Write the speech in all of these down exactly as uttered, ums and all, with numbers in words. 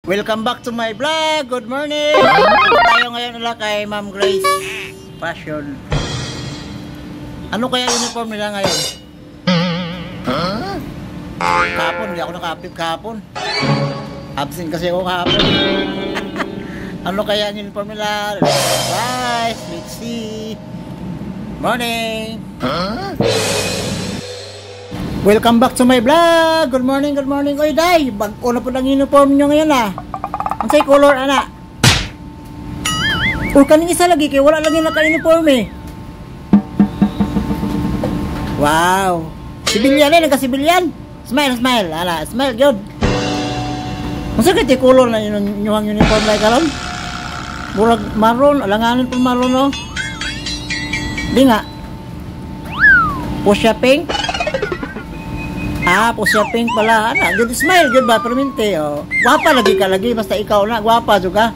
Welcome back to my vlog. Good morning. Tayo ngayon ulit kay Ma'am Grace Fashion. Ano kaya uniform nila ngayon? Huh? Kahapon, hindi ako nakapit kahapon. Absent kasi ako kahapon. Ano kaya ang uniform nila? Guys, let's see. Morning. Huh? Welcome back to my vlog. Good morning, good morning. Oy, day, bago na po ng uniform nyo ngayon ah. Ang say color, anak. O, kaning isa lagi, kaya wala lagi naka-uniform eh. Wow. Sibilyan eh, nagka-sibilyan. Smile, smile, ala, smile, good. Ang sakit yung color na yun yung uniform na ikalon. Burag maroon, alanganin po maroon no. Di nga. Pusha pink. Ah, pusha pink pala. Ana, good smile, good ba, permente, oh. Guwapa lagi ka lagi, basta ikaw na, guwapa juga.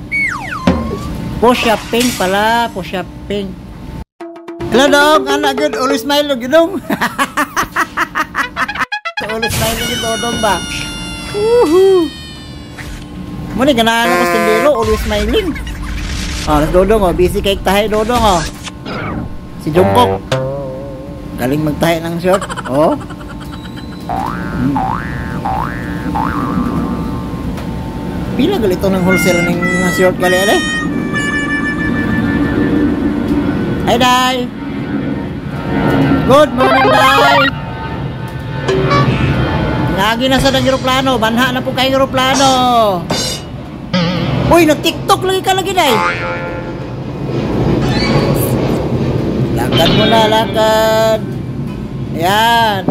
Pusha pink pala, pusha pink. Hello dong, anak good, always smile lagi dong. Always smile lagi dong ba. Woohoo. Muna ganahan ako stindero, always smiling. Oh, nas dodong oh, busy cake tahe dodong oh. Si Jungkook. Galing magtahe ng short, oh. Hmm. Pila galito ng wholesale ng short gali ale? Hi Day. Good morning Day. Lagi na sa ng eroplano, banha na po kayong eroplano. Uy, nag-TikTok lagi ka lagi Day. Lakad mo na, lakad. Ayan.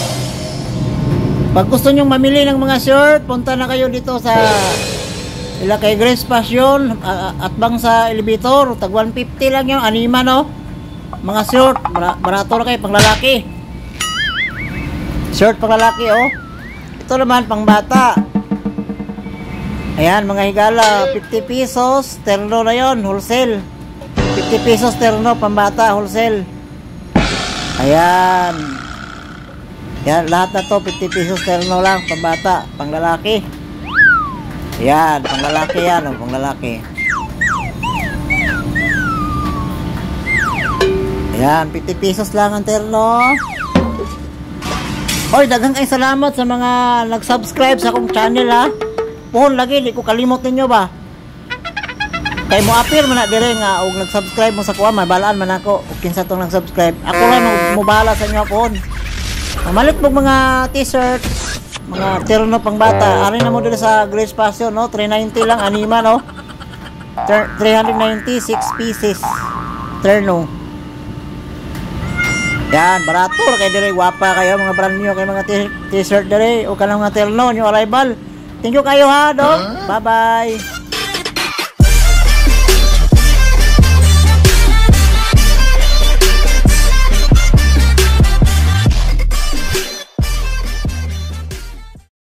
Pag gusto nyong mamili ng mga short, punta na kayo dito sa ila kay Grace Fashion uh, at bang sa elevator. Tag one fifty lang yung anima no. Mga short, barato na kayo pang lalaki. Short pang lalaki oh. Ito naman pang bata. Ayan mga higala, fifty pesos, terno na yon, wholesale. fifty pesos terno pang bata, wholesale. Ayan. Yan, lahat na to fifty pesos terno lang, pang bata, pang lalaki. Yan, pang lalaki yan, oh, pang lalaki. Yan, fifty pesos lang ang terno. Hoy, daghang kay salamat sa mga nag-subscribe sa akong channel ha. Puhon lagi, di ko kalimot ninyo ba. Kay mo appear man na dire nga og nag-subscribe mo sa kuha, mabalaan man ako ug kinsa tong nag-subscribe. Ako lang mo bahala sa inyo ako. Malit mo mga t-shirt, mga terno pang bata. Ari na mo dito sa Grace Fashion, no? three ninety lang, anima, no? three ninety, six pieces. Terno. Yan, barato. Kaya dire, wapa kayo, mga brand new, kay mga t-shirt dire. O ka lang mga terno, yung arrival. Thank you kayo ha, dog. Bye-bye.